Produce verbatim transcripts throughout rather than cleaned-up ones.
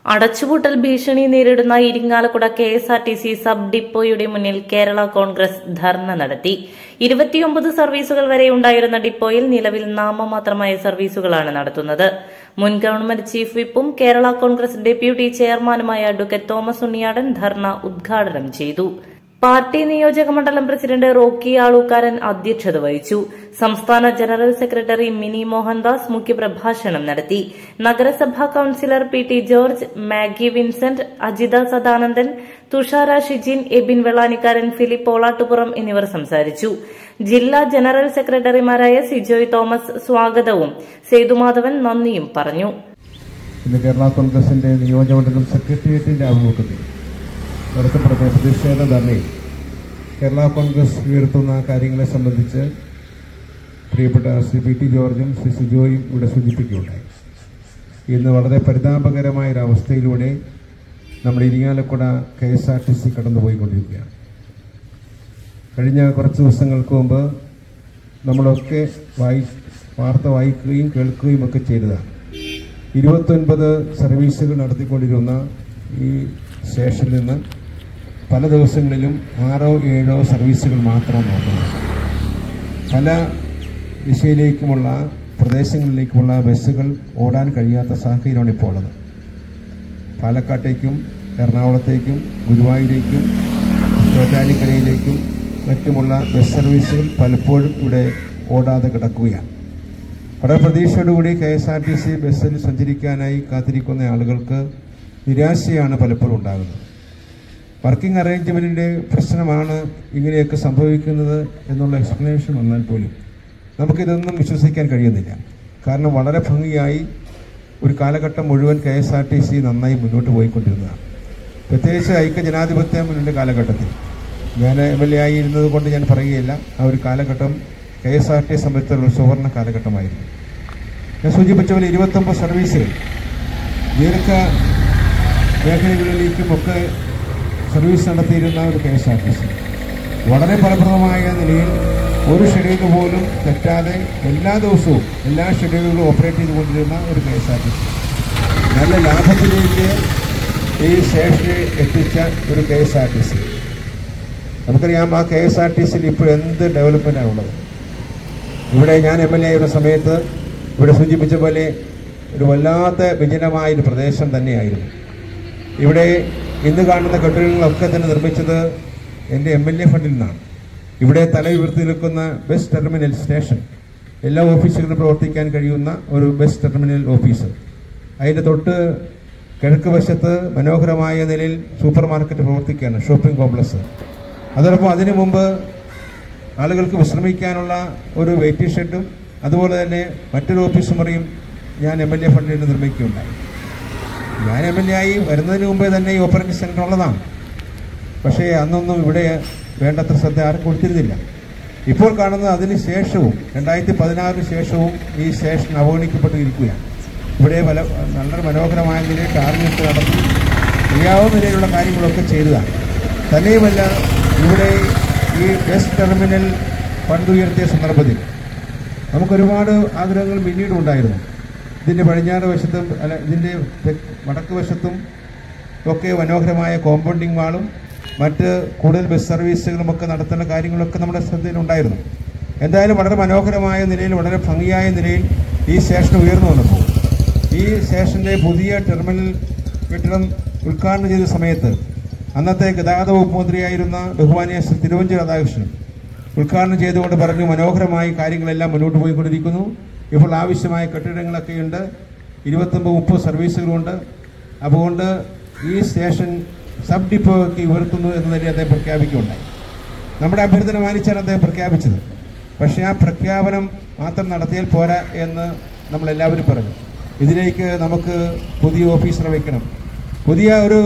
അടച്ചുപൂട്ടൽ ഭീഷണി നേരിടുന്ന Irinjalakuda K S R T C sub ഡിപ്പോയുടെ മുന്നിൽ കേരള കോൺഗ്രസ് ധർണ നടത്തി. ഇരുപത്തിയൊമ്പത് സർവീസുകൾ വരെ ഉണ്ടായിരുന്ന ഡിപ്പോയിൽ നിലവിൽ നാമമാത്രമായ സർവീസുകളാണ് നടത്തുന്നത്. മുൻ ഗവൺമെന്റ് ചീഫ് വിപ്പും കേരള കോൺഗ്രസ് ഡെപ്യൂട്ടി ചെയർമാനുമായ അഡ്വക്കേറ്റ് തോമസ് ഉണ്ണിയാടൻ ധർണ ഉദ്ഘാടനം ചെയ്തു. പാർട്ടി നിയോജക മണ്ഡലം പ്രസിഡന്റ് റോക്കി ആളൂക്കാരൻ അധ്യക്ഷത വഹിച്ചു. സംസ്ഥാന ജനറൽ സെക്രട്ടറി മിനി മോഹൻദാസ് മുഖ്യപ്രഭാഷണം നടത്തി. നഗരസഭാ councillor P T George, Maggie Vincent, Ajitha Sadanandan, Thushara Shijin, Ebin Vellanikkaran, Philip Olattupuram എന്നിവർ സംസാരിച്ചു. ജില്ലാ ജനറൽ സെക്രട്ടറിമാരായ സിജോയ് തോമസ് സ്വാഗതവും സേതുമാധവൻ നന്ദിയും പറഞ്ഞു. കേരള കോൺഗ്രസിന്റെ നിയോജകമണ്ഡലം സെക്രട്ടേറിയറ്റിന്റെ ആഭിമുഖ്യത്തിൽ നടത്തപ്പെടുന്ന പ്രതിഷേധ ധർണയിൽ കേരള കോൺഗ്രസ് ഉയർത്തുന്ന കാര്യങ്ങളെ സംബന്ധിച്ച് പ്രിയപ്പെട്ട ശ്രീ പി ടി ജോർജും ശ്രീ സിജോയും ഇവിടെ സൂചിപ്പിക്കുകയുണ്ടായി. ഇന്ന് വളരെ പരിതാപകരമായൊരവസ്ഥയിലൂടെ നമ്മുടെ Irinjalakuda K S R T C കടന്നുപോയിക്കൊണ്ടിരിക്കുകയാണ്. കഴിഞ്ഞ കുറച്ച് ദിവസങ്ങൾക്ക് മുമ്പ് നമ്മളൊക്കെ വായി വാർത്ത വായിക്കുകയും കേൾക്കുകയും ഒക്കെ ചെയ്തതാണ്. ഇരുപത്തൊൻപത് സർവീസുകൾ നടത്തിക്കൊണ്ടിരുന്ന ഈ സ്റ്റേഷനിൽ നിന്ന് പല ദിവസങ്ങളിലും ആറോ ഏഴോ സർവീസുകൾ മാത്രം നോക്കുന്നു. പല ദിശയിലേക്കുമുള്ള പ്രദേശങ്ങളിലേക്കുമുള്ള ബസ്സുകൾ ഓടാൻ കഴിയാത്ത സാഹചര്യമാണ് ഇപ്പോൾ ഉള്ളത്. പാലക്കാട്ടേക്കും എറണാകുളത്തേക്കും ഗുരുവായൂരേക്കും ചോറ്റാനിക്കരയിലേക്കും മറ്റുമുള്ള ബസ് സർവീസുകൾ പലപ്പോഴും ഇവിടെ ഓടാതെ കിടക്കുകയാണ്. വളരെ പ്രതീക്ഷയോടുകൂടി K S R T C ബസ്സിൽ സഞ്ചരിക്കാനായി കാത്തിരിക്കുന്ന ആളുകൾക്ക് നിരാശയാണ് പലപ്പോഴും ഉണ്ടാകുന്നത്. വർക്കിംഗ് അറേഞ്ച്മെൻറ്റിൻ്റെ പ്രശ്നമാണ് ഇങ്ങനെയൊക്കെ സംഭവിക്കുന്നത് എന്നുള്ള എക്സ്പ്ലനേഷൻ വന്നാൽ പോലും നമുക്കിതൊന്നും വിശ്വസിക്കാൻ കഴിയുന്നില്ല. കാരണം വളരെ ഭംഗിയായി ഒരു കാലഘട്ടം മുഴുവൻ K S R T C നന്നായി മുന്നോട്ട് പോയിക്കൊണ്ടിരുന്നതാണ്. പ്രത്യേകിച്ച് ഐക്യ ജനാധിപത്യ മുന്നണിയുടെ കാലഘട്ടത്തിൽ ഞാൻ എം എൽ എ ആയി ഇരുന്നത് കൊണ്ട് ഞാൻ പറയുകയില്ല. ആ ഒരു കാലഘട്ടം കെ എസ് ആർ ടി സംബന്ധിച്ചുള്ള ഒരു സുവർണ്ണ കാലഘട്ടമായിരുന്നു. ഞാൻ സൂചിപ്പിച്ച പോലെ ഇരുപത്തൊമ്പത് സർവീസുകൾ ദീർഘ മേഖലകളിലേക്കുമൊക്കെ സർവീസ് നടത്തിയിരുന്ന ഒരു K S R T C വളരെ ഫലപ്രദമായ നിലയിൽ ഒരു ഷെഡ്യൂൾ പോലും തെറ്റാതെ എല്ലാ ദിവസവും എല്ലാ ഷെഡ്യൂളുകളും ഓപ്പറേറ്റ് ചെയ്തുകൊണ്ടിരുന്ന ഒരു K S R T C നല്ല ലാഭത്തിലേക്ക് ഈ സ്റ്റേഷനെ എത്തിച്ച ഒരു K S R T C. നമുക്കറിയാം, ആ കെ എസ് ആർ ടി സിയിൽ ഇപ്പോൾ എന്ത് ഡെവലപ്മെൻറ്റാണ് ഉള്ളത്. ഇവിടെ ഞാൻ എം എൽ എ ആയിരുന്ന സമയത്ത് ഇവിടെ സൂചിപ്പിച്ച പോലെ ഒരു വല്ലാത്ത വിജനമായൊരു പ്രദേശം തന്നെയായിരുന്നു. ഇവിടെ ഇന്ന് കാണുന്ന കെട്ടിടങ്ങളൊക്കെ തന്നെ നിർമ്മിച്ചത് എൻ്റെ എം എൽ എ ഫണ്ടിൽ നിന്നാണ്. ഇവിടെ തല ഉയർത്തി നിൽക്കുന്ന ബസ് ടെർമിനൽ സ്റ്റേഷൻ, എല്ലാ ഓഫീസുകളിലും പ്രവർത്തിക്കാൻ കഴിയുന്ന ഒരു ബസ് ടെർമിനൽ ഓഫീസ്, അതിൻ്റെ തൊട്ട് കിഴക്ക് വശത്ത് മനോഹരമായ നിലയിൽ സൂപ്പർ മാർക്കറ്റ് പ്രവർത്തിക്കുകയാണ്, ഷോപ്പിംഗ് കോംപ്ലക്സ്. അതോടൊപ്പം അതിനു മുമ്പ് ആളുകൾക്ക് വിശ്രമിക്കാനുള്ള ഒരു വെയിറ്റിംഗ് ഷെഡും അതുപോലെ തന്നെ മറ്റൊരു ഓഫീസ് മുറിയും ഞാൻ എം എൽ എ ഫണ്ടിൽ നിന്ന് നിർമ്മിക്കുകയുണ്ടായി. ഞാൻ എം എൽ എ ആയി വരുന്നതിന് മുമ്പേ തന്നെ ഈ ഓപ്പറേറ്റിംഗ് സെൻറ്റർ ഉള്ളതാണ്. പക്ഷേ അന്നൊന്നും ഇവിടെ വേണ്ടത്ര ശ്രദ്ധ ആരും കൊടുത്തിരുന്നില്ല. ഇപ്പോൾ കാണുന്നത് അതിന് ശേഷവും രണ്ടായിരത്തി പതിനാറിന് ശേഷവും ഈ സ്റ്റേഷൻ അവഗണിക്കപ്പെട്ടിരിക്കുകയാണ്. ഇവിടെ പല വളരെ മനോഹരമായ നിലയിൽ ടാർഗറ്റ് നടത്തി ചെയ്യാവുന്ന നിലയിലുള്ള കാര്യങ്ങളൊക്കെ ചെയ്തതാണ്. തന്നെയുമല്ല, ഇവിടെ ഈ ബസ് ടെർമിനൽ ഫണ്ട് ഉയർത്തിയ സന്ദർഭത്തിൽ നമുക്കൊരുപാട് ആഗ്രഹങ്ങൾ പിന്നീട് ഉണ്ടായിരുന്നു. ഇതിൻ്റെ പടിഞ്ഞാറ് വശത്തും അല്ല ഇതിൻ്റെ വടക്ക് വശത്തും ഒക്കെ മനോഹരമായ കോമ്പൗണ്ടിങ് വാളും മറ്റ് കൂടുതൽ ബസ് സർവീസുകളുമൊക്കെ നടത്തേണ്ട കാര്യങ്ങളൊക്കെ നമ്മുടെ ശ്രദ്ധയിലുണ്ടായിരുന്നു. എന്തായാലും വളരെ മനോഹരമായ നിലയിൽ വളരെ ഭംഗിയായ നിലയിൽ ഈ സ്റ്റേഷൻ ഉയർന്നു വന്നപ്പോൾ ഈ സ്റ്റേഷൻ്റെ പുതിയ ടെർമിനൽ കെട്ടിടം ഉദ്ഘാടനം ചെയ്ത സമയത്ത് അന്നത്തെ ഗതാഗത വകുപ്പ് മന്ത്രിയായിരുന്ന ബഹുമാനീയ ശ്രീ തിരുവഞ്ചൂർ രാധാകൃഷ്ണൻ ഉദ്ഘാടനം ചെയ്തുകൊണ്ട് പറഞ്ഞു, മനോഹരമായി കാര്യങ്ങളെല്ലാം മുന്നോട്ട് പോയിക്കൊണ്ടിരിക്കുന്നു. ഇപ്പോൾ ആവശ്യമായ കെട്ടിടങ്ങളൊക്കെയുണ്ട്, ഇരുപത്തൊമ്പത് മുപ്പത് സർവീസുകളുണ്ട്. അതുകൊണ്ട് ഈ സ്റ്റേഷൻ സബ് ഡിപ്പോയ്ക്ക് ഉയർത്തുന്നു എന്ന് തന്നെ അദ്ദേഹം പ്രഖ്യാപിക്കുകയുണ്ടായി. നമ്മുടെ അഭ്യർത്ഥന മാനിച്ചാണ് അദ്ദേഹം പ്രഖ്യാപിച്ചത്. പക്ഷേ ആ പ്രഖ്യാപനം മാത്രം നടത്തിയാൽ പോരാ എന്ന് നമ്മളെല്ലാവരും പറഞ്ഞു. ഇതിലേക്ക് നമുക്ക് പുതിയ ഓഫീസറെ വയ്ക്കണം, പുതിയ ഒരു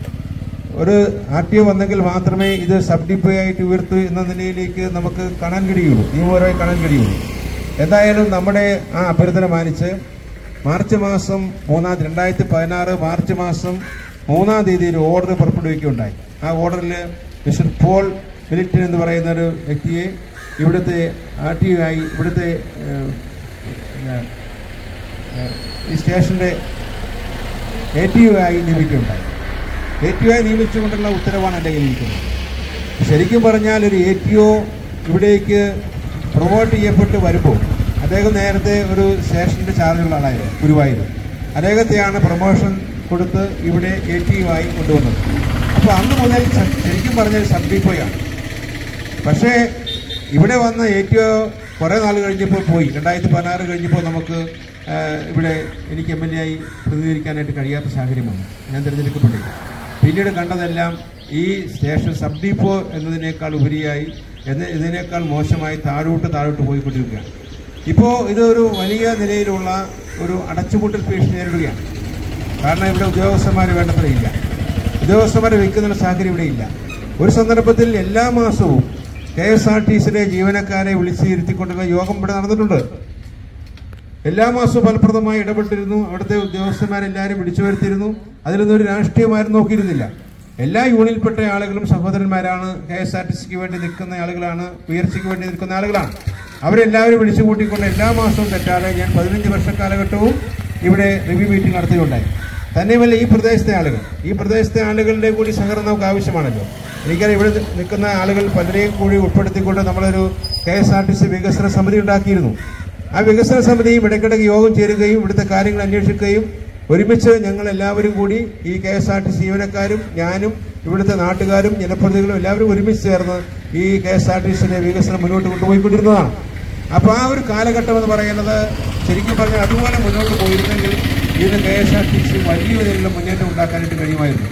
ഒരു ആർ ടി ഒ വന്നെങ്കിൽ മാത്രമേ ഇത് സബ് ഡിപ്പോയായിട്ട് ഉയർത്തു എന്ന നിലയിലേക്ക് നമുക്ക് കാണാൻ കഴിയുള്ളൂ, നിയമപരമായി കാണാൻ കഴിയുള്ളൂ. എന്തായാലും നമ്മുടെ ആ അഭ്യർത്ഥന മാനിച്ച് മാർച്ച് മാസം മൂന്നാം രണ്ടായിരത്തി പതിനാറ് മാർച്ച് മാസം മൂന്നാം തീയതി ഒരു ഓർഡർ പുറപ്പെടുവിക്കുകയുണ്ടായി. ആ ഓർഡറിൽ മിസ്റ്റർ പോൾ മിലിറ്റൻ എന്ന് പറയുന്ന ഒരു വ്യക്തിയെ ഇവിടുത്തെ ആർ ടി ഒ ആയി ഇവിടുത്തെ ഈ സ്റ്റേഷൻ്റെ എ ടി ഒ ആയി നിയമിക്കുകയുണ്ടായി. എ ടി ഒ ആയി നിയമിച്ചുകൊണ്ടുള്ള ഉത്തരവാണ് എൻ്റെ കയ്യിലിരിക്കുന്നത്. ശരിക്കും പറഞ്ഞാൽ ഒരു എ ടി ഒ ഇവിടേക്ക് പ്രൊമോട്ട് ചെയ്യപ്പെട്ട് വരുമ്പോൾ അദ്ദേഹം നേരത്തെ ഒരു സ്റ്റേഷൻ്റെ ചാർജുള്ള ആളായിരുന്നു, ഗുരുവായൂർ. അദ്ദേഹത്തെയാണ് പ്രൊമോഷൻ കൊടുത്ത് ഇവിടെ എ ടി ഒ ആയി കൊണ്ടുവന്നത്. അപ്പോൾ അന്ന് മുതൽ ശരിക്കും പറഞ്ഞാൽ സബ് ഡിപ്പോയാണ്. പക്ഷേ ഇവിടെ വന്ന എ ടി ഒ കുറേ നാൾ കഴിഞ്ഞപ്പോൾ പോയി. രണ്ടായിരത്തി പതിനാറ് കഴിഞ്ഞപ്പോൾ നമുക്ക് ഇവിടെ എനിക്ക് എം എൽ എ ആയി പ്രതിനിധീകരിക്കാനായിട്ട് കഴിയാത്ത സാഹചര്യമാണ്. ഞാൻ തിരഞ്ഞെടുക്കപ്പെട്ടില്ല. പിന്നീട് കണ്ടതെല്ലാം ഈ സ്റ്റേഷൻ സബ് ഡിപ്പോ എന്നതിനേക്കാൾ ഉപരിയായി എന്ന് ഇതിനേക്കാൾ മോശമായി താഴോട്ട് താഴോട്ട് പോയിക്കൊണ്ടിരിക്കുകയാണ്. ഇപ്പോൾ ഇതൊരു വലിയ നിലയിലുള്ള ഒരു അടച്ചുപൂട്ടൽ ഭീഷണി നേരിടുകയാണ്. കാരണം ഇവിടെ ഉദ്യോഗസ്ഥന്മാർ വേണ്ടത്ര ഇല്ല. ഉദ്യോഗസ്ഥന്മാരെ വയ്ക്കുന്ന സാഹചര്യം ഇവിടെ ഇല്ല. ഒരു സന്ദർഭത്തിൽ എല്ലാ മാസവും കെ എസ് ആർ ടി സിയിലെ ജീവനക്കാരെ വിളിച്ചിരുത്തിക്കൊണ്ടുള്ള യോഗം ഇവിടെ നടന്നിട്ടുണ്ട്. എല്ലാ മാസവും ഫലപ്രദമായി ഇടപെട്ടിരുന്നു. അവിടുത്തെ ഉദ്യോഗസ്ഥന്മാരെല്ലാവരും വിളിച്ചു വരുത്തിയിരുന്നു. അതിലൊന്നും ഒരു രാഷ്ട്രീയമാരും നോക്കിയിരുന്നില്ല. എല്ലാ യൂണിയനിൽപ്പെട്ട ആളുകളും സഹോദരന്മാരാണ്. കെ എസ് ആർ ടി സിക്ക് വേണ്ടി നിൽക്കുന്ന ആളുകളാണ്, ഉയർച്ചയ്ക്ക് വേണ്ടി നിൽക്കുന്ന ആളുകളാണ്. അവരെല്ലാവരും വിളിച്ചു കൂട്ടിക്കൊണ്ട് എല്ലാ മാസവും തെറ്റാതെ ഞാൻ പതിനഞ്ച് വർഷ കാലഘട്ടവും ഇവിടെ റിവ്യൂ മീറ്റിംഗ് നടത്തിയിട്ടുണ്ടായി. തന്നെയുമല്ല ഈ പ്രദേശത്തെ ആളുകൾ ഈ പ്രദേശത്തെ ആളുകളുടെ കൂടി സഹകരണം നമുക്ക് ആവശ്യമാണല്ലോ. എനിക്കറിയാം ഇവിടെ നിൽക്കുന്ന ആളുകൾ പലരെയും കൂടി ഉൾപ്പെടുത്തിക്കൊണ്ട് നമ്മളൊരു K S R T C വികസന സമിതി ഉണ്ടാക്കിയിരുന്നു. ആ വികസന സമിതിയും ഇടയ്ക്കിടയ്ക്ക് യോഗം ചേരുകയും ഇവിടുത്തെ കാര്യങ്ങൾ അന്വേഷിക്കുകയും ഒരുമിച്ച് ഞങ്ങൾ എല്ലാവരും കൂടി ഈ K S R T C ജീവനക്കാരും ഞാനും ഇവിടുത്തെ നാട്ടുകാരും ജനപ്രതിനിധികളും എല്ലാവരും ഒരുമിച്ച് ചേർന്ന് ഈ കെ എസ് ആർ ടി സിയുടെ വികസനം മുന്നോട്ട് കൊണ്ടുപോയിക്കൊണ്ടിരുന്നതാണ്. അപ്പോൾ ആ ഒരു കാലഘട്ടം എന്ന് പറയുന്നത് ശരിക്കും പറഞ്ഞാൽ അതുപോലെ മുന്നോട്ട് പോയിരുന്നെങ്കിൽ ഇതിന് K S R T C വലിയ നിലയിലുള്ള മുന്നേറ്റം ഉണ്ടാക്കാനായിട്ട് കഴിയുമായിരുന്നു.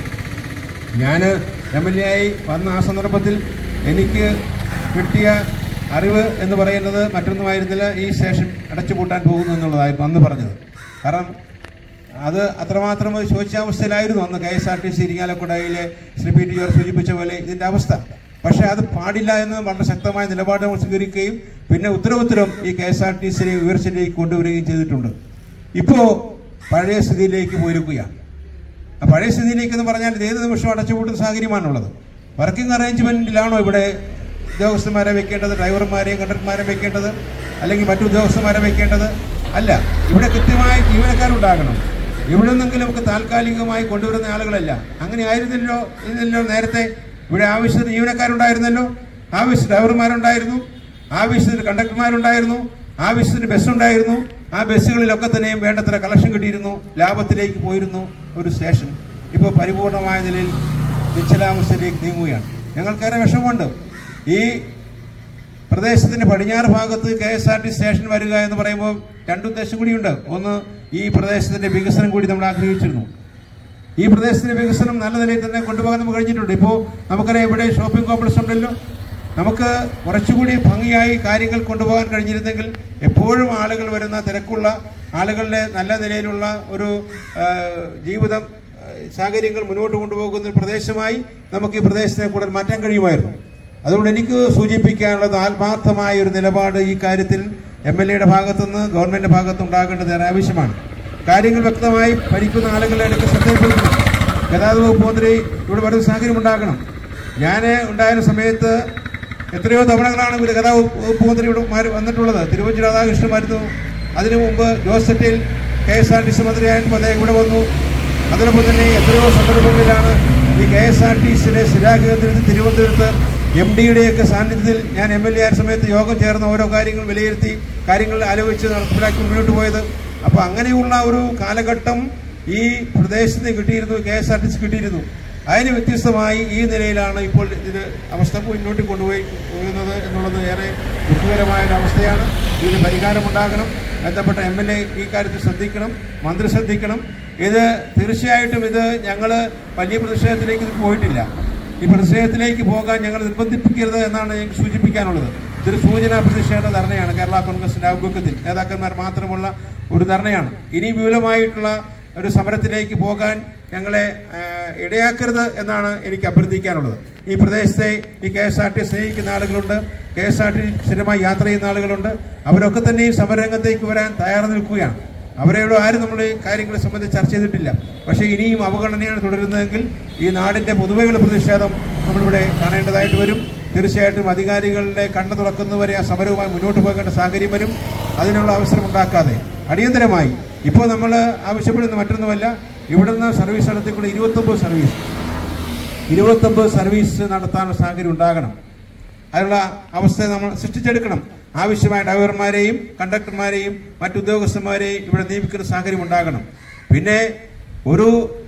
ഞാൻ എം എൽ എ ആയി വന്ന ആ സന്ദർഭത്തിൽ എനിക്ക് കിട്ടിയ അറിവ് എന്ന് പറയുന്നത് മറ്റൊന്നുമായിരുന്നില്ല, ഈ സ്റ്റേഷൻ അടച്ചുപൂട്ടാൻ പോകുന്നു എന്നുള്ളതായിരുന്നു അന്ന് പറഞ്ഞത്. കാരണം അത് അത്രമാത്രം ശോച്യാവസ്ഥയിലായിരുന്നു അന്ന് K S R T C ഇരിങ്ങാലക്കുടയിലെ ശ്രീ പി ടി ജോർജ് സൂചിപ്പിച്ച പോലെ ഇതിൻ്റെ അവസ്ഥ. പക്ഷേ അത് പാടില്ല എന്ന് വളരെ ശക്തമായ നിലപാട് നമ്മൾ സ്വീകരിക്കുകയും പിന്നെ ഉത്തരവുത്തരം ഈ കെ എസ് ആർ ടി സിയെ ഉയർച്ചയിലേക്ക് കൊണ്ടുവരികയും ചെയ്തിട്ടുണ്ട്. ഇപ്പോൾ പഴയ സ്ഥിതിയിലേക്ക് പോയിരിക്കുകയാണ്. ആ പഴയ സ്ഥിതിയിലേക്ക് എന്ന് പറഞ്ഞാൽ ഏത് നിമിഷവും അടച്ചുപൂട്ടുന്ന സാഹചര്യമാണുള്ളത്. വർക്കിംഗ് അറേഞ്ച്മെന്റിലാണോ ഇവിടെ ഉദ്യോഗസ്ഥന്മാരെ വെക്കേണ്ടത്, ഡ്രൈവർമാരെയും കണ്ടക്ടർമാരെയും വെക്കേണ്ടത്, അല്ലെങ്കിൽ മറ്റു ഉദ്യോഗസ്ഥന്മാരെ വെക്കേണ്ടത്? അല്ല, ഇവിടെ കൃത്യമായ ജീവനക്കാരുണ്ടാകണം. ഇവിടെ നിന്നെങ്കിലും നമുക്ക് താൽക്കാലികമായി കൊണ്ടുവരുന്ന ആളുകളല്ല. അങ്ങനെ ആയിരുന്നല്ലോ ഇന്നല്ലോ നേരത്തെ. ഇവിടെ ആവശ്യത്തിന് ജീവനക്കാരുണ്ടായിരുന്നല്ലോ, ആവശ്യത്തിന് ഡ്രൈവർമാരുണ്ടായിരുന്നു, ആവശ്യത്തിന് കണ്ടക്ടർമാരുണ്ടായിരുന്നു, ആവശ്യത്തിന് ബസ്സുണ്ടായിരുന്നു. ആ ബസ്സുകളിലൊക്കെ തന്നെയും വേണ്ടത്ര കളക്ഷൻ കിട്ടിയിരുന്നു, ലാഭത്തിലേക്ക് പോയിരുന്നു ഒരു സ്റ്റേഷൻ. ഇപ്പോൾ പരിപൂർണമായ നിലയിൽ നിശ്ചലാവസ്ഥയിലേക്ക് നീങ്ങുകയാണ്. ഞങ്ങൾക്കേറെ വിഷമമുണ്ട്. ഈ പ്രദേശത്തിന്റെ പടിഞ്ഞാറ് ഭാഗത്ത് K S R T station വരിക എന്ന് പറയുമ്പോൾ രണ്ടുദ്ദേശം കൂടിയുണ്ട്. ഒന്ന്, ഈ പ്രദേശത്തിന്റെ വികസനം കൂടി നമ്മൾ ആഗ്രഹിച്ചിരുന്നു. ഈ പ്രദേശത്തിന്റെ വികസനം നല്ല നിലയിൽ തന്നെ കൊണ്ടുപോകാൻ നമുക്ക് കഴിഞ്ഞിട്ടുണ്ട്. ഇപ്പോൾ നമുക്കറിയാം ഇവിടെ ഷോപ്പിംഗ് കോംപ്ലക്സ് ഉണ്ടല്ലോ. നമുക്ക് കുറച്ചുകൂടി ഭംഗിയായി കാര്യങ്ങൾ കൊണ്ടുപോകാൻ കഴിഞ്ഞിരുന്നെങ്കിൽ എപ്പോഴും ആളുകൾ വരുന്ന തിരക്കുള്ള ആളുകളുടെ നല്ല നിലയിലുള്ള ഒരു ജീവിതം സാഹചര്യങ്ങൾ മുന്നോട്ട് കൊണ്ടുപോകുന്ന ഒരു പ്രദേശമായി നമുക്ക് ഈ പ്രദേശത്തെ കൂടുതൽ മാറ്റാൻ കഴിയുമായിരുന്നു. അതുകൊണ്ട് എനിക്ക് സൂചിപ്പിക്കാനുള്ളത് ആത്മാർത്ഥമായ ഒരു നിലപാട് ഈ കാര്യത്തിൽ എം എൽ എയുടെ ഭാഗത്തുനിന്ന് ഗവൺമെന്റിന്റെ ഭാഗത്ത് ഉണ്ടാകേണ്ടത് ഏറെ ആവശ്യമാണ്. കാര്യങ്ങൾ വ്യക്തമായി ഭരിക്കുന്ന ആളുകളുടെ അടുത്ത് ശ്രദ്ധയിൽപ്പെടുത്തണം. ഗതാഗത വകുപ്പ് മന്ത്രി ഇവിടെ വരുന്ന സാഹചര്യം ഉണ്ടാകണം. ഞാൻ ഉണ്ടായിരുന്ന സമയത്ത് എത്രയോ തവണകളാണ് ഗതാഗത വകുപ്പ് മന്ത്രി ഇവിടെ വന്നിട്ടുള്ളത്. തിരുവഞ്ചൂർ രാധാകൃഷ്ണനായിരുന്നു. അതിനു മുമ്പ് ജോസ് സെറ്റിൽ K S R T C മന്ത്രിയായപ്പോൾ അദ്ദേഹം ഇവിടെ വന്നു. അതിനൊപ്പം തന്നെ എത്രയോ സന്ദർഭങ്ങളിലാണ് ഈ കെ എസ് ആർ ടി സിയുടെ സ്ഥിരാകേന്ദ്രത്തിൽ തിരുവനന്തപുരത്ത് എം ഡിയുടെയൊക്കെ സാന്നിധ്യത്തിൽ ഞാൻ എം എൽ എ ആയ സമയത്ത് യോഗം ചേർന്ന് ഓരോ കാര്യങ്ങൾ വിലയിരുത്തി കാര്യങ്ങൾ ആലോചിച്ച് നടപ്പിലാക്കി മുന്നോട്ട് പോയത്. അപ്പോൾ അങ്ങനെയുള്ള ഒരു കാലഘട്ടം ഈ പ്രദേശത്ത് കിട്ടിയിരുന്നു, K S R T C കിട്ടിയിരുന്നു. അതിന് വ്യത്യസ്തമായി ഈ നിലയിലാണ് ഇപ്പോൾ ഇത് അവസ്ഥ മുന്നോട്ട് കൊണ്ടുപോയി പോകുന്നത് എന്നുള്ളത് ഏറെ ദുഃഖകരമായ ഒരു അവസ്ഥയാണ്. ഇതിന് പരിഹാരമുണ്ടാകണം. ബന്ധപ്പെട്ട എം എൽ എ ഈ കാര്യത്തിൽ ശ്രദ്ധിക്കണം, മന്ത്രി ശ്രദ്ധിക്കണം. ഇത് തീർച്ചയായിട്ടും ഇത് ഞങ്ങൾ വലിയ പ്രതിഷേധത്തിലേക്ക് പോയിട്ടില്ല. ഈ പ്രതിഷേധത്തിലേക്ക് പോകാൻ ഞങ്ങൾ നിർബന്ധിപ്പിക്കരുത് എന്നാണ് ഞങ്ങൾക്ക് സൂചിപ്പിക്കാനുള്ളത്. ഇതൊരു സൂചനാ പ്രതിഷേധ ധർണയാണ്. കേരള കോൺഗ്രസിന്റെ ആഭിമുഖ്യത്തിൽ നേതാക്കന്മാർ മാത്രമുള്ള ഒരു ധർണയാണ്. ഇനി വിപുലമായിട്ടുള്ള ഒരു സമരത്തിലേക്ക് പോകാൻ ഞങ്ങളെ ഇടയാക്കരുത് എന്നാണ് എനിക്ക് അഭ്യർത്ഥിക്കാനുള്ളത്. ഈ പ്രദേശത്തെ ഈ കെ എസ് ആർ ടി സ്നേഹിക്കുന്ന ആളുകളുണ്ട്, കെ എസ് ആർ ടി സ്ഥിരമായി യാത്ര ചെയ്യുന്ന ആളുകളുണ്ട്. അവരൊക്കെ തന്നെ ഈ സമരരംഗത്തേക്ക് വരാൻ തയ്യാറ് നിൽക്കുകയാണ്. അവരോട് ആരും നമ്മൾ ഈ കാര്യങ്ങളെ സംബന്ധിച്ച് ചർച്ച ചെയ്തിട്ടില്ല. പക്ഷേ ഇനിയും അവഗണനയാണ് തുടരുന്നതെങ്കിൽ ഈ നാടിന്റെ പൊതുവെയുള്ള പ്രതിഷേധം നമ്മളിവിടെ കാണേണ്ടതായിട്ട് വരും. തീർച്ചയായിട്ടും അധികാരികളുടെ കണ്ണു തുറക്കുന്നവരെ ആ സമരവുമായി മുന്നോട്ട് പോകേണ്ട സാഹചര്യം വരും. അതിനുള്ള അവസരം ഉണ്ടാക്കാതെ അടിയന്തരമായി ഇപ്പോൾ നമ്മൾ ആവശ്യപ്പെടുന്ന മറ്റൊന്നുമല്ല, ഇവിടുന്ന് സർവീസ് നടത്തിക്കൊണ്ട് ഇരുപത്തൊമ്പത് സർവീസ് ഇരുപത്തൊമ്പത് സർവീസ് നടത്താനുള്ള സാഹചര്യം ഉണ്ടാകണം. അതിനുള്ള അവസ്ഥ നമ്മൾ സൃഷ്ടിച്ചെടുക്കണം. ആവശ്യമായ ഡ്രൈവർമാരെയും കണ്ടക്ടർമാരെയും മറ്റുദ്യോഗസ്ഥന്മാരെയും ഇവിടെ നിയമിക്കുന്ന സാഹചര്യം ഉണ്ടാകണം. പിന്നെ ഒരു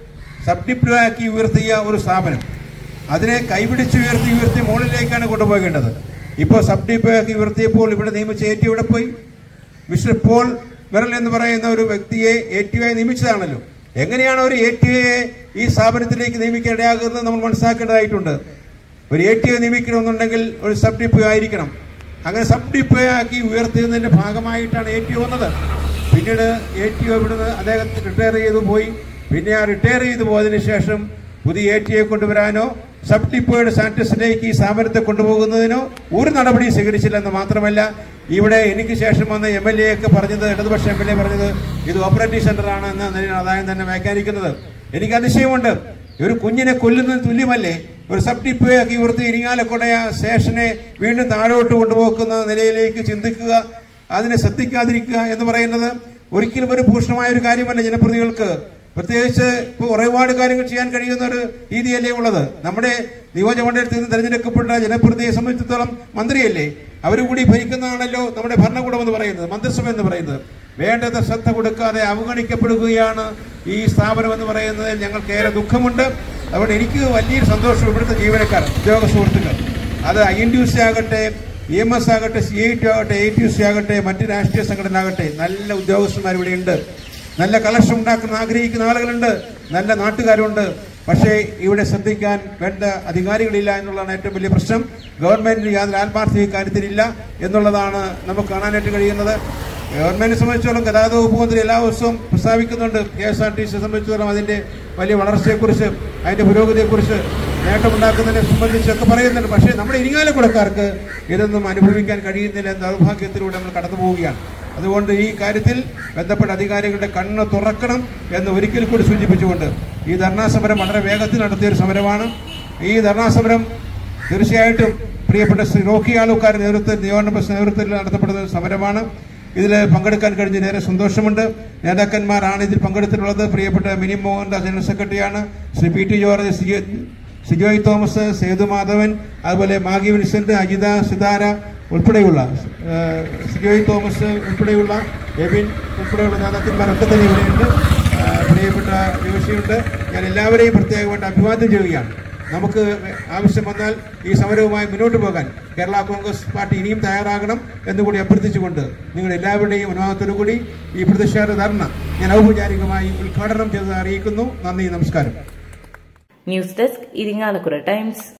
സബ് ഡിപ്പോ ആക്കി ഉയർത്തിയ ഒരു സ്ഥാപനം അതിനെ കൈപിടിച്ച് ഉയർത്തി ഉയർത്തി മുകളിലേക്കാണ് കൊണ്ടുപോകേണ്ടത്. ഇപ്പോൾ സബ് ഡിപ്പോ ആക്കി ഉയർത്തിയപ്പോൾ ഇവിടെ നിയമിച്ച എ ടി ഇവിടെ പോയി. മിസ്റ്റർ പോൾ വെറൽ എന്ന് പറയുന്ന ഒരു വ്യക്തിയെ എ ടി ആയി നിയമിച്ചതാണല്ലോ. എങ്ങനെയാണ് ഒരു എ ടി എ ഈ സ്ഥാപനത്തിലേക്ക് നിയമിക്കാൻ ഇടയാകുന്നത് നമ്മൾ മനസ്സിലാക്കേണ്ടതായിട്ടുണ്ട്. ഒരു എ ടി എ നിയമിക്കണമെന്നുണ്ടെങ്കിൽ ഒരു സബ് ഡിപ്പോ ആയിരിക്കണം. അങ്ങനെ സബ് ഡിപ്പോ ആക്കി ഉയർത്തുന്നതിന്റെ ഭാഗമായിട്ടാണ് എ ടി ഒ വന്നത്. പിന്നീട് എ ടി ഒ ഇവിടുന്ന് അദ്ദേഹത്തിന് റിട്ടയർ ചെയ്തു പോയി. പിന്നെ ആ റിട്ടയർ ചെയ്തു പോയതിനു ശേഷം പുതിയ എ ടി എ കൊണ്ടുവരാനോ സബ് ഡിപ്പോയുടെ സ്റ്റാറ്റസിലേക്ക് ഈ സ്ഥാപനത്തെ കൊണ്ടുപോകുന്നതിനോ ഒരു നടപടി സ്വീകരിച്ചില്ലെന്ന് മാത്രമല്ല, ഇവിടെ എനിക്ക് ശേഷം വന്ന എം എൽ എ ഒക്കെ പറഞ്ഞത്, ഇടതുപക്ഷ എം എൽ എ പറഞ്ഞത് ഇത് ഓപ്പറേറ്റീവ് സെന്റർ ആണ് എന്ന നിലയിൽ അതായത് തന്നെ വ്യാഖ്യാനിക്കുന്നത്. എനിക്ക് അതിശയമുണ്ട്. ഒരു കുഞ്ഞിനെ കൊല്ലുന്നതിന് തുല്യമല്ലേ ഒരു സബ് ഡിപ്പോ ആക്കി ഉയർത്തി ഇരിങ്ങാലക്കുട സ്റ്റേഷനെ വീണ്ടും താഴോട്ട് കൊണ്ടുപോകുന്ന നിലയിലേക്ക് ചിന്തിക്കുക, അതിനെ ശ്രദ്ധിക്കാതിരിക്കുക എന്ന് പറയുന്നത് ഒരിക്കലും ഒരു ഭൂഷണമായ ഒരു കാര്യമല്ല ജനപ്രതിനിധികൾക്ക്. പ്രത്യേകിച്ച് ഇപ്പോൾ ഒരുപാട് കാര്യങ്ങൾ ചെയ്യാൻ കഴിയുന്ന ഒരു രീതിയല്ലേ ഉള്ളത്. നമ്മുടെ നിയോജകമണ്ഡലത്തിൽ നിന്ന് തെരഞ്ഞെടുക്കപ്പെട്ട ജനപ്രതിനിധിയെ സംബന്ധിച്ചിടത്തോളം മന്ത്രിയല്ലേ, അവരുകൂടി ഭരിക്കുന്നതാണല്ലോ നമ്മുടെ ഭരണകൂടം എന്ന് പറയുന്നത്, മന്ത്രിസഭ എന്ന് പറയുന്നത്. വേണ്ടത്ര ശ്രദ്ധ കൊടുക്കാതെ അവഗണിക്കപ്പെടുകയാണ് ഈ സ്ഥാപനം എന്ന് പറയുന്നതിൽ ഞങ്ങൾക്ക് ഏറെ ദുഃഖമുണ്ട്. അതുകൊണ്ട് എനിക്ക് വലിയൊരു സന്തോഷം ഇവിടുത്തെ ജീവനക്കാർ, ഉദ്യോഗ സുഹൃത്തുക്കൾ, അത് I N T U C ആകട്ടെ, ഇ എം എസ് ആകട്ടെ, സി ഐ ടി ആകട്ടെ, എ ടി യു സി ആകട്ടെ, മറ്റ് രാഷ്ട്രീയ സംഘടന ആകട്ടെ, നല്ല ഉദ്യോഗസ്ഥന്മാർ ഇവിടെയുണ്ട്. നല്ല കളക്ഷൻ ഉണ്ടാക്കുന്ന ആഗ്രഹിക്കുന്ന ആളുകളുണ്ട്, നല്ല നാട്ടുകാരുണ്ട്. പക്ഷേ ഇവിടെ ശ്രദ്ധിക്കാൻ വേണ്ട അധികാരികളില്ല എന്നുള്ളതാണ് ഏറ്റവും വലിയ പ്രശ്നം. ഗവൺമെന്റിന് യാതൊരു ആത്മാർത്ഥത കാര്യത്തിലില്ല എന്നുള്ളതാണ് നമുക്ക് കാണാനായിട്ട് കഴിയുന്നത്. ഗവൺമെന്റിനെ സംബന്ധിച്ചോളം ഗതാഗത വകുപ്പ് മന്ത്രി എല്ലാ ദിവസവും പ്രസ്താവിക്കുന്നുണ്ട് കെ എസ് ആർ ടി സിയെ സംബന്ധിച്ചിടത്തോളം അതിന്റെ വലിയ വളർച്ചയെക്കുറിച്ച്, അതിന്റെ പുരോഗതിയെക്കുറിച്ച്, നേട്ടമുണ്ടാക്കുന്നതിനെ സംബന്ധിച്ചൊക്കെ പറയുന്നുണ്ട്. പക്ഷേ നമ്മുടെ ഇരിങ്ങാലക്കുടക്കാർക്ക് ഇതൊന്നും അനുഭവിക്കാൻ കഴിയുന്നില്ല എന്ന ദൗർഭാഗ്യത്തിലൂടെ നമ്മൾ കടന്നു പോവുകയാണ്. അതുകൊണ്ട് ഈ കാര്യത്തിൽ ബന്ധപ്പെട്ട അധികാരികളുടെ കണ്ണ് തുറക്കണം എന്ന് ഒരിക്കൽ കൂടി സൂചിപ്പിച്ചുകൊണ്ട് ഈ ധർണാ സമരം വളരെ വേഗത്തിൽ നടത്തിയൊരു സമരമാണ്. ഈ ധർണാ സമരം തീർച്ചയായിട്ടും പ്രിയപ്പെട്ട ശ്രീ റോക്കി ആളുക്കാരുടെ നേതൃത്വത്തിൽ, നിയോജക ബസ് നേതൃത്വത്തിൽ നടത്തപ്പെടുന്ന ഒരു സമരമാണ്. ഇതിൽ പങ്കെടുക്കാൻ കഴിഞ്ഞതിൽ സന്തോഷമുണ്ട്. നേതാക്കന്മാരാണ് ഇതിൽ പങ്കെടുത്തിട്ടുള്ളത്. പ്രിയപ്പെട്ട മിനി മോഹൻദാസ് ജനറൽ സെക്രട്ടറിയാണ്, Shri P T George, Sijoy Thomas, Sethumadhavan, അതുപോലെ മാഗി വിൻസെന്റ്, അജിത സിതാര ഉൾപ്പെടെയുള്ള സിജോയ് തോമസ് ഉൾപ്പെടെയുള്ള എബിൻ ഉൾപ്പെടെയുള്ള നേതാക്കന്മാരൊക്കെ തന്നെ ഇവിടെയുണ്ട്. പ്രിയപ്പെട്ട ജോഷിയുണ്ട്. ഞാൻ എല്ലാവരെയും പ്രത്യേകമായിട്ട് അഭിവാദ്യം ചെയ്യുകയാണ്. നമുക്ക് ആവശ്യം വന്നാൽ ഈ സമരവുമായി മുന്നോട്ട് പോകാൻ കേരള കോൺഗ്രസ് പാർട്ടി ഇനിയും തയ്യാറാകണം എന്നുകൂടി അഭ്യർത്ഥിച്ചുകൊണ്ട് നിങ്ങൾ എല്ലാവരുടെയും അനുവാദത്തോടുകൂടി ഈ പ്രതിഷേധ ധർണ ഞാൻ ഔപചാരികമായി ഉദ്ഘാടനം ചെയ്ത് അറിയിക്കുന്നു. നന്ദി, നമസ്കാരം. News desk, Irinjalakuda times.